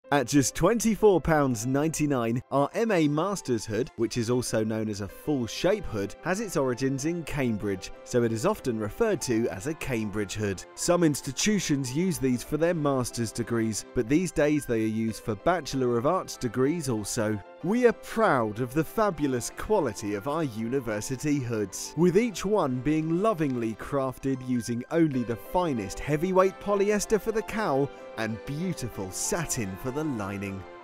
At just £24.99, our MA Masters hood, which is also known as a full shape hood, has its origins in Cambridge, so it is often referred to as a Cambridge hood. Some institutions use these for their master's degrees, but these days they are used for Bachelor of Arts degrees also. We are proud of the fabulous quality of our university hoods, with each one being lovingly crafted using only the finest heavyweight polyester for the cowl and beautiful satin for the lining.